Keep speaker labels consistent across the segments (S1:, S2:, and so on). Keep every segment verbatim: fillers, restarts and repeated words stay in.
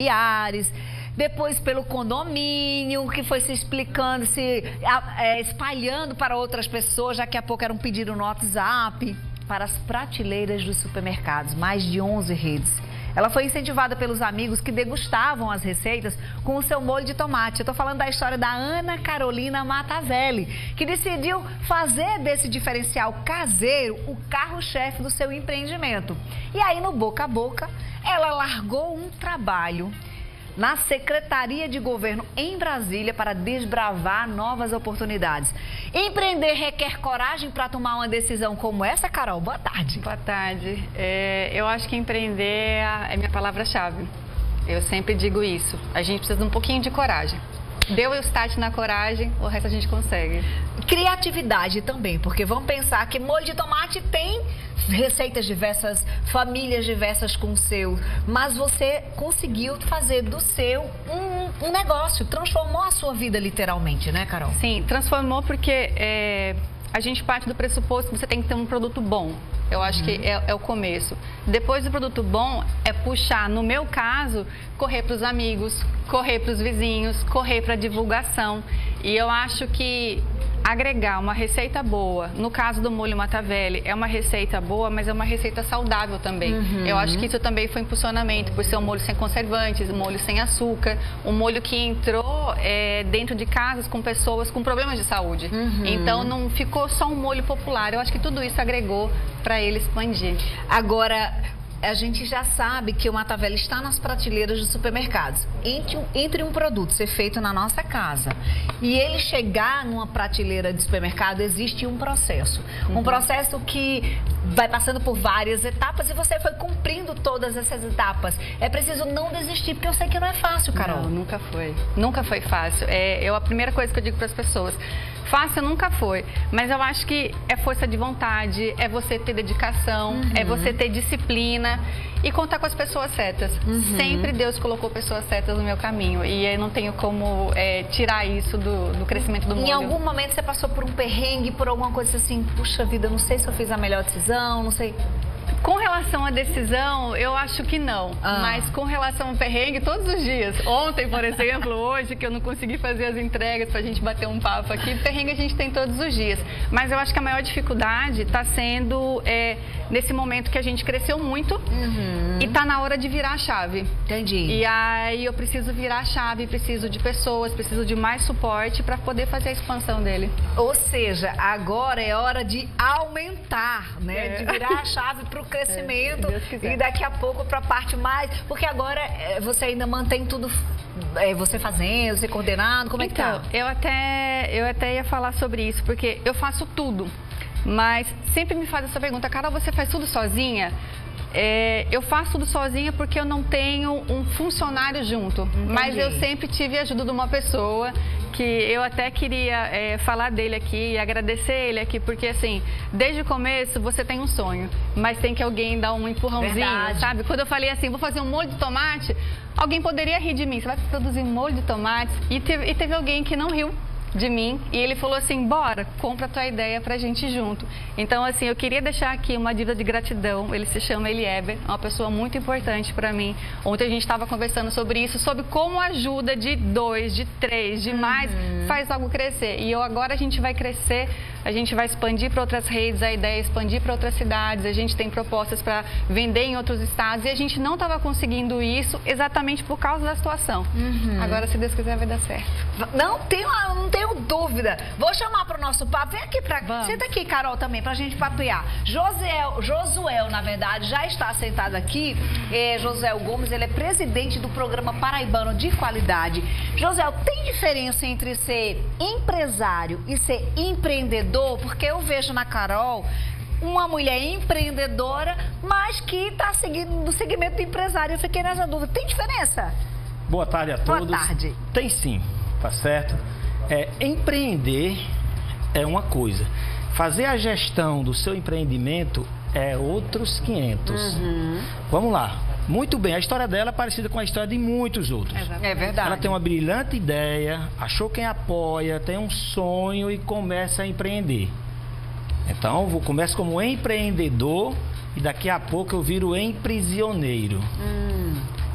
S1: familiares, depois pelo condomínio, que foi se explicando, se é, espalhando para outras pessoas, daqui a pouco era um pedido no WhatsApp, para as prateleiras dos supermercados, mais de onze redes. Ela foi incentivada pelos amigos que degustavam as receitas com o seu molho de tomate. Eu estou falando da história da Ana Carolina Matavelli, que decidiu fazer desse diferencial caseiro o carro-chefe do seu empreendimento. E aí, no boca a boca, ela largou um trabalho na Secretaria de Governo em Brasília para desbravar novas oportunidades. Empreender requer coragem para tomar uma decisão como essa, Carol? Boa tarde.
S2: Boa tarde. É, eu acho que empreender é minha palavra-chave. Eu sempre digo isso. A gente precisa de um pouquinho de coragem. Deu o start na coragem, o resto a gente consegue.
S1: Criatividade também, porque vamos pensar que molho de tomate tem receitas diversas, famílias diversas com o seu, mas você conseguiu fazer do seu um, um negócio, transformou a sua vida literalmente, né, Carol?
S2: Sim, transformou porque é, a gente parte do pressuposto que você tem que ter um produto bom. Eu acho uhum. que é, é o começo. Depois do produto bom, é puxar, no meu caso, correr para os amigos, correr para os vizinhos, correr para a divulgação. E eu acho que agregar uma receita boa, no caso do molho Matavelli, é uma receita boa, mas é uma receita saudável também. Uhum. Eu acho que isso também foi impulsionamento, por ser um molho sem conservantes, um molho sem açúcar, um molho que entrou é, dentro de casas com pessoas com problemas de saúde. Uhum. Então não ficou só um molho popular. Eu acho que tudo isso agregou para ele expandir.
S1: Agora, a gente já sabe que o Matavelli está nas prateleiras dos supermercados. Entre, entre um produto ser feito na nossa casa e ele chegar numa prateleira de supermercado, existe um processo. Uhum. Um processo que vai passando por várias etapas e você foi cumprindo todas essas etapas. É preciso não desistir, porque eu sei que não é fácil, Carol.
S2: Não, nunca foi. Nunca foi fácil. É eu, a primeira coisa que eu digo para as pessoas, fácil nunca foi, mas eu acho que é força de vontade, é você ter dedicação, uhum. é você ter disciplina e contar com as pessoas certas. Uhum. Sempre Deus colocou pessoas certas no meu caminho e eu não tenho como é, tirar isso do, do crescimento do mundo.
S1: Em algum momento você passou por um perrengue, por alguma coisa assim, puxa vida, não sei se eu fiz a melhor decisão, não sei...
S2: Com relação à decisão, eu acho que não. Ah. Mas com relação ao perrengue, todos os dias. Ontem, por exemplo, hoje, que eu não consegui fazer as entregas pra gente bater um papo aqui, perrengue a gente tem todos os dias. Mas eu acho que a maior dificuldade está sendo é, nesse momento que a gente cresceu muito uhum. e tá na hora de virar a chave.
S1: Entendi.
S2: E aí eu preciso virar a chave, preciso de pessoas, preciso de mais suporte para poder fazer a expansão dele.
S1: Ou seja, agora é hora de aumentar, né? É. De virar a chave pro crescimento é, e daqui a pouco para a parte mais, porque agora é, você ainda mantém tudo, é, você fazendo, você coordenando, como
S2: então,
S1: é que tá?
S2: Eu até, eu até ia falar sobre isso, porque eu faço tudo, mas sempre me faz essa pergunta, Carol, você faz tudo sozinha? É, eu faço tudo sozinha porque eu não tenho um funcionário junto. Entendi. Mas eu sempre tive a ajuda de uma pessoa que eu até queria é, falar dele aqui e agradecer ele aqui, porque assim, desde o começo você tem um sonho, mas tem que alguém dar um empurrãozinho, verdade. Sabe? Quando eu falei assim, vou fazer um molho de tomate, alguém poderia rir de mim, você vai produzir um molho de tomate? E teve, e teve alguém que não riu de mim e ele falou assim, bora, compra a tua ideia pra gente ir junto. Então assim, eu queria deixar aqui uma dívida de gratidão, ele se chama Elieber, é uma pessoa muito importante pra mim. Ontem a gente estava conversando sobre isso, sobre como a ajuda de dois, de três, de mais, uhum. faz algo crescer. E eu, agora a gente vai crescer, a gente vai expandir para outras redes, a ideia é expandir para outras cidades, a gente tem propostas para vender em outros estados e a gente não estava conseguindo isso exatamente por causa da situação. Uhum. Agora, se Deus quiser, vai dar certo.
S1: Não tenho, não tenho dúvida. Vou chamar para o nosso papo. Vem aqui para cá. Senta aqui, Carol, também, para a gente papear. Josuel, Josuel, na verdade, já está sentado aqui. É, Josuel Gomes, ele é presidente do Programa Paraibano de Qualidade. Josuel, tem diferença entre ser empresário e ser empreendedor? Porque eu vejo na Carol uma mulher empreendedora, mas que está seguindo no segmento do empresário. Eu fiquei nessa dúvida. Tem diferença?
S3: Boa tarde a todos.
S1: Boa tarde.
S3: Tem sim, tá certo? É, empreender é uma coisa. Fazer a gestão do seu empreendimento é outros quinhentos. Uhum. Vamos lá. Muito bem, a história dela é parecida com a história de muitos outros.
S1: É verdade.
S3: Ela tem uma brilhante ideia, achou quem apoia, tem um sonho e começa a empreender. Então, eu começo como empreendedor e daqui a pouco eu viro emprisioneiro. Hum.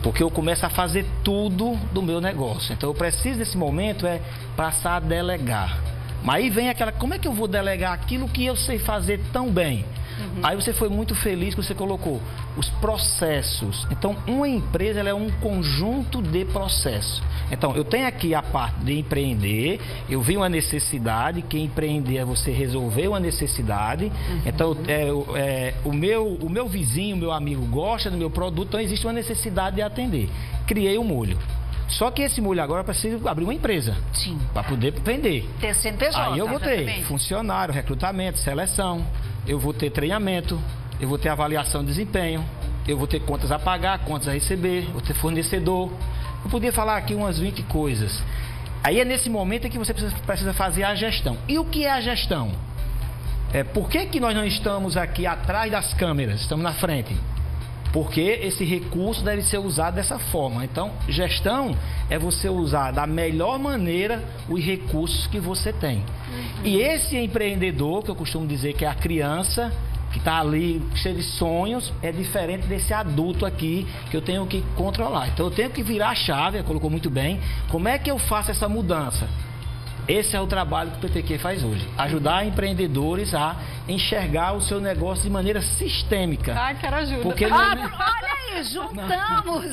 S3: Porque eu começo a fazer tudo do meu negócio. Então, eu preciso, nesse momento, é passar a delegar. Mas aí vem aquela, como é que eu vou delegar aquilo que eu sei fazer tão bem? Uhum. Aí você foi muito feliz que você colocou os processos. Então, uma empresa ela é um conjunto de processos. Então, eu tenho aqui a parte de empreender, eu vi uma necessidade, que empreender é você resolver uma necessidade. Uhum. Então, é, é, o, meu, o meu vizinho, o meu amigo gosta do meu produto, então existe uma necessidade de atender. Criei um molho. Só que esse molho agora precisa abrir uma empresa.
S1: Sim.
S3: Para poder vender.
S1: Ter C N P J.
S3: Aí eu vou ter exatamente. funcionário, recrutamento, seleção. Eu vou ter treinamento. Eu vou ter avaliação de desempenho. Eu vou ter contas a pagar, contas a receber. Vou ter fornecedor. Eu podia falar aqui umas vinte coisas. Aí é nesse momento em que você precisa, precisa fazer a gestão. E o que é a gestão? É, por que que nós não estamos aqui atrás das câmeras? Estamos na frente. Porque esse recurso deve ser usado dessa forma. Então, gestão é você usar da melhor maneira os recursos que você tem. Uhum. E esse empreendedor, que eu costumo dizer que é a criança, que está ali cheio de sonhos, é diferente desse adulto aqui, que eu tenho que controlar. Então, eu tenho que virar a chave, colocou muito bem. Como é que eu faço essa mudança? Esse é o trabalho que o P P Q faz hoje. Ajudar empreendedores a enxergar o seu negócio de maneira sistêmica.
S2: Ai, quero ajuda.
S1: Porque ah, não... olha aí, juntamos.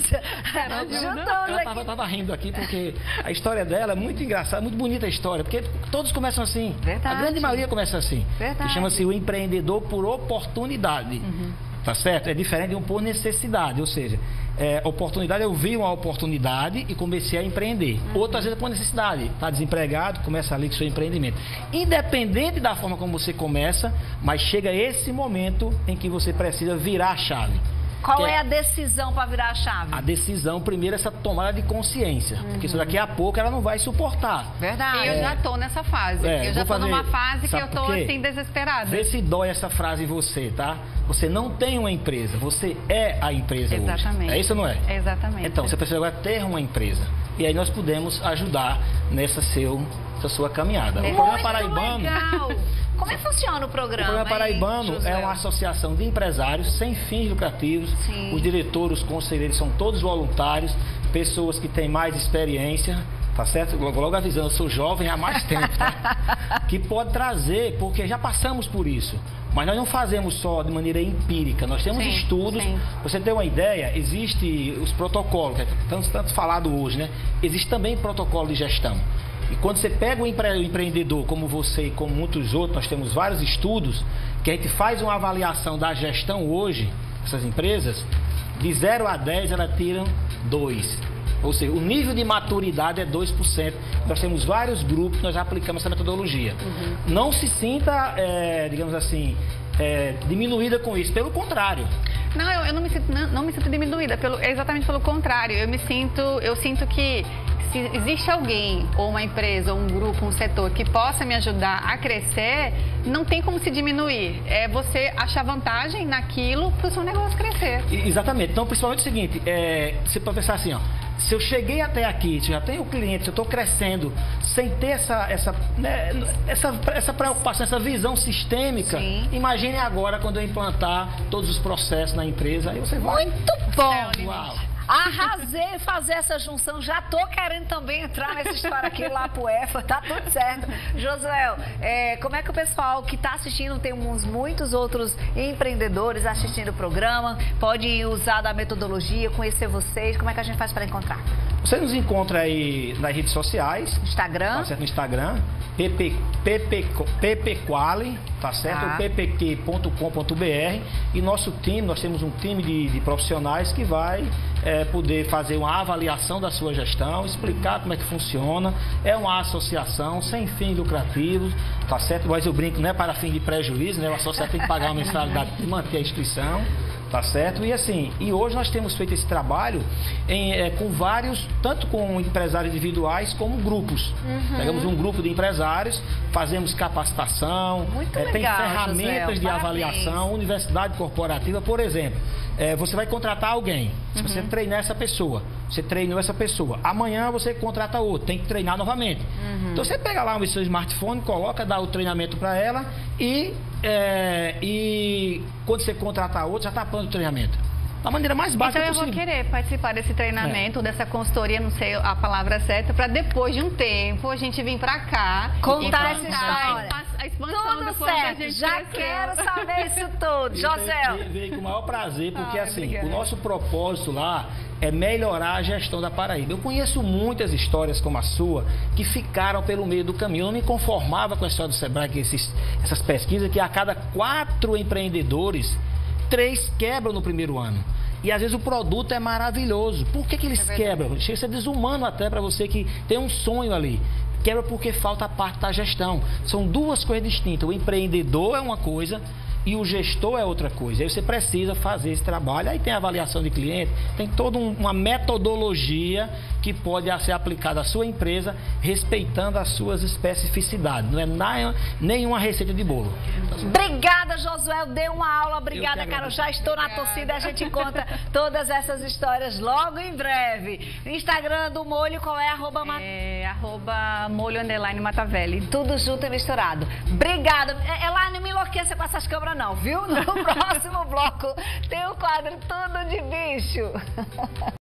S1: Juntamos
S3: eu estava tava rindo aqui porque a história dela é muito engraçada, muito bonita a história. Porque todos começam assim.
S1: Verdade.
S3: A grande maioria começa assim.
S1: Verdade.
S3: Que chama-se o empreendedor por oportunidade. Uhum. Tá certo? É diferente de um por necessidade, ou seja, é, oportunidade, eu vi uma oportunidade e comecei a empreender. Uhum. Outras vezes é por necessidade, está desempregado, começa ali com o seu empreendimento. Independente da forma como você começa, mas chega esse momento em que você precisa virar a chave.
S1: Qual é a decisão para virar a chave?
S3: A decisão, primeiro, é essa tomada de consciência. Uhum. Porque isso daqui a pouco ela não vai suportar.
S1: Verdade.
S2: Eu é, já tô nessa fase.
S3: É,
S2: eu já tô
S3: fazer,
S2: numa fase que eu tô assim desesperada.
S3: Vê se dói essa frase em você, tá? Você não tem uma empresa, você é a empresa hoje.
S2: Exatamente.
S3: É isso ou não é?
S2: Exatamente.
S3: Então, você precisa agora ter uma empresa. E aí nós podemos ajudar nessa, seu, nessa sua caminhada.
S1: Muito
S3: o programa Paraibano.
S1: Legal. Como é que funciona o programa?
S3: O programa Paraibano
S1: hein,
S3: é uma associação de empresários sem fins lucrativos.
S1: Sim.
S3: Os diretores, os conselheiros são todos voluntários, pessoas que têm mais experiência, tá certo? Logo, logo avisando, eu sou jovem há mais tempo, tá? Que pode trazer, porque já passamos por isso. Mas nós não fazemos só de maneira empírica, nós temos
S2: sim,
S3: estudos.
S2: Sim.
S3: Pra você ter uma ideia, existe os protocolos, que é tanto, tanto falado hoje, né? Existe também protocolo de gestão. E quando você pega um empreendedor como você e como muitos outros, nós temos vários estudos, que a gente faz uma avaliação da gestão hoje, essas empresas, de zero a dez elas tiram dois. Ou seja, o nível de maturidade é dois por cento. Nós temos vários grupos que nós aplicamos essa metodologia. Uhum. Não se sinta, é, digamos assim, é, diminuída com isso. Pelo contrário.
S2: Não, eu, eu não, me sinto, não, não me sinto diminuída. Pelo, é exatamente pelo contrário. Eu me sinto, eu sinto que se existe alguém, ou uma empresa, ou um grupo, um setor que possa me ajudar a crescer, não tem como se diminuir. É você achar vantagem naquilo para o seu negócio crescer.
S3: Exatamente. Então, principalmente o seguinte, é, você pode pensar assim, ó. Se eu cheguei até aqui, se eu já tenho cliente, se eu estou crescendo, sem ter essa, essa, né, essa, essa preocupação, essa visão sistêmica, sim, imagine agora quando eu implantar todos os processos na empresa, aí você vai...
S1: Muito bom!
S3: Uau.
S1: Arrasei em fazer essa junção, já tô querendo também entrar nessa história aqui lá pro E F A, tá tudo certo. Josuel, é, como é que o pessoal que tá assistindo, tem uns muitos outros empreendedores assistindo o programa, pode usar da metodologia, conhecer vocês, como é que a gente faz para encontrar?
S3: Você nos encontra aí nas redes sociais.
S1: Instagram.
S3: Tá certo, no Instagram. pp, pp, ppquali, tá certo? Tá. ppq ponto com ponto br. E nosso time, nós temos um time de, de profissionais que vai é, poder fazer uma avaliação da sua gestão, explicar como é que funciona. É uma associação sem fins lucrativos, tá certo? Mas eu brinco, não é para fim de prejuízo, né? O associado tem que pagar uma mensalidade e manter a instituição. Tá certo? E assim, e hoje nós temos feito esse trabalho em, é, com vários, tanto com empresários individuais como grupos. Uhum. Pegamos um grupo de empresários, fazemos capacitação,
S1: Muito
S3: é,
S1: legal,
S3: tem ferramentas
S1: José,
S3: de
S1: parabéns.
S3: avaliação, universidade corporativa, por exemplo. É, você vai contratar alguém, se uhum. você treinar essa pessoa, você treinou essa pessoa, amanhã você contrata outro, tem que treinar novamente. Uhum. Então você pega lá o seu smartphone, coloca, dá o treinamento para ela e, é, e quando você contratar outro, já está pronto o treinamento. da maneira mais básica
S2: então eu
S3: possível.
S2: vou querer participar desse treinamento, é. dessa consultoria, não sei a palavra certa, para depois de um tempo a gente vir para cá
S1: contar essa história.
S2: A expansão
S1: tudo
S2: do quanto
S1: certo,
S2: a gente
S1: já
S2: cresceu.
S1: quero saber isso tudo. José.
S3: Veio com o maior prazer, porque
S2: Ai,
S3: assim,
S2: obrigada.
S3: o nosso propósito lá é melhorar a gestão da Paraíba. Eu conheço muitas histórias como a sua que ficaram pelo meio do caminho. Eu não me conformava com a história do Sebrae, que esses, essas pesquisas, que a cada quatro empreendedores, três quebram no primeiro ano. E às vezes o produto é maravilhoso. Por que que eles é quebram? Chega a ser desumano até para você que tem um sonho ali. Quebra porque falta a parte da gestão. São duas coisas distintas. O empreendedor é uma coisa e o gestor é outra coisa. Aí você precisa fazer esse trabalho. Aí tem a avaliação de cliente, tem toda uma metodologia que pode ser aplicada à sua empresa, respeitando as suas especificidades. Não é na, nenhuma receita de bolo.
S1: Obrigada, Josué. Eu dei uma aula. Obrigada, Carol. Já estou na torcida. A gente conta todas essas histórias logo em breve. Instagram do Molho, qual é? Arroba,
S2: é, arroba Molho Underline Matavelli.
S1: Tudo junto e misturado. Obrigada. Elaine, não me enlouqueça com essas câmeras não, viu? No próximo bloco tem o quadro Tudo de Bicho.